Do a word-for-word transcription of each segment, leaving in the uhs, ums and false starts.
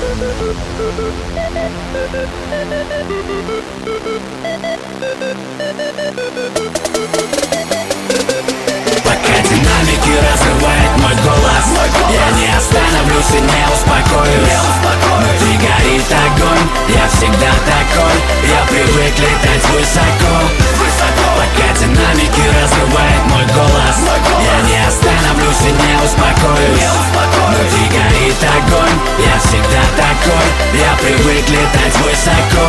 Пока динамики разрывает мой голос, я не остановлюсь и не успокоюсь. Внутри горит огонь, я всегда такой, я привык летать высоко. Пока динамики разрывает мой голос, я не остановлюсь и не успокоюсь. Внутри горит огонь, я всегда такой, я привык летать высоко.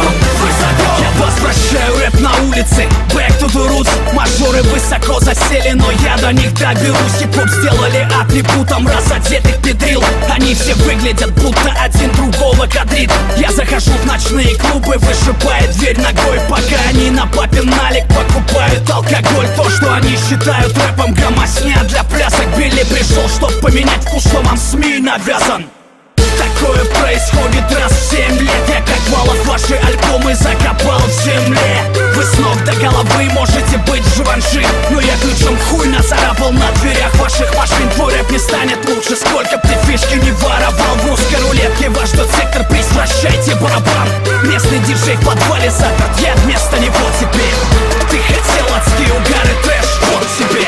Я возвращаю рэп на улице, back to the roots. Мажоры высоко засели, но я до них доберусь. Хип-хоп сделали атрибутом разодетых педрил. Они все выглядят, будто один другого кадрит. Я захожу в ночные клубы, вышибая дверь ногой, пока они на папин налик покупают алкоголь. То, что они считают рэпом, гомосня для плясок. Билли пришел, чтоб поменять вкус, что вам СМИ навязан. Такое происходит раз в семь лет. Я как Валов ваши альбомы закопал в земле. Вы с ног до головы можете быть Живанши, но я ключом хуй нацарапал на дверях ваших машин. Твой рэп не станет лучше, сколько б ты фишки не воровал. В русской рулетке вас ждет сектор приз, прощайте барабан. Местный диджей в подвале заперт, я вместо него теперь. Ты хотел адские угары, трэш, вот тебе.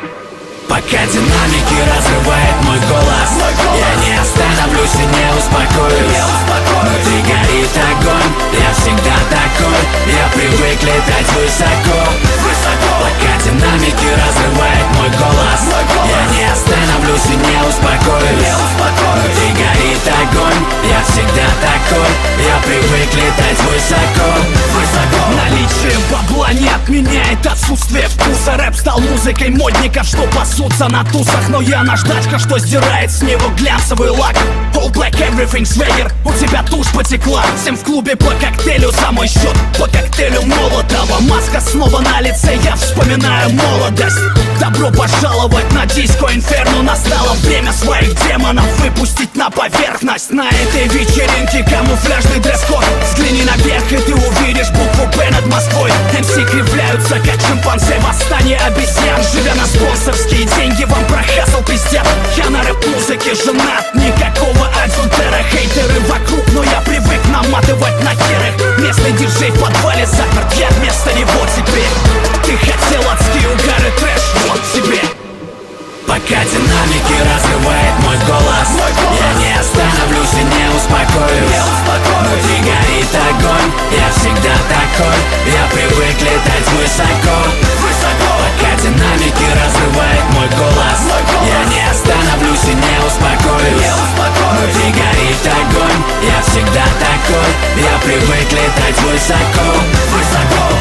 Пока динамики разрывает мой голос, я не остановлюсь и не успокоюсь. Внутри горит огонь, я всегда такой, я привык летать высоко. Пока динамики разрывает мой голос, я не остановлюсь и не успокоюсь. Внутри горит огонь, я всегда такой, я привык летать высоко. Наличие бабла не отменяет отсутствие вкуса. Рэп стал музыкой модников, что пасутся на тусах. Но я наждачка, что сдирает с него глянцевый лак. All black, everything swagger, у тебя тушь потекла. Всем в клубе по коктейлю за мой счет, по коктейлю Молотова. Маска снова на лице, я вспоминаю молодость. Добро пожаловать на диско инферно. Настало время своих демонов выпустить на поверхность. На этой вечеринке камуфляжный дресс-код. Взгляни наверх и ты увидишь букву П над Москвой. эм си кривляются, как шимпанзе. Восстание обезьян, живя на спонсорские деньги, вам про хасл пиздят. Я на рэп-музыке женат, никакого адюльтера. Хейтеры вокруг, но я привык наматывать на херах. Местный диджей в подвале заперт, я вместо него теперь. Ты хотел адские угары, трэш, вот тебе. Пока динамики разрывает мой голос, я не остановлюсь и не успокоюсь. Внутри горит огонь, я всегда такой, я привык летать высоко. Пока динамики разрывает мой голос, я не остановлюсь и не успокоюсь. Внутри горит огонь, я всегда такой, я привык летать высоко.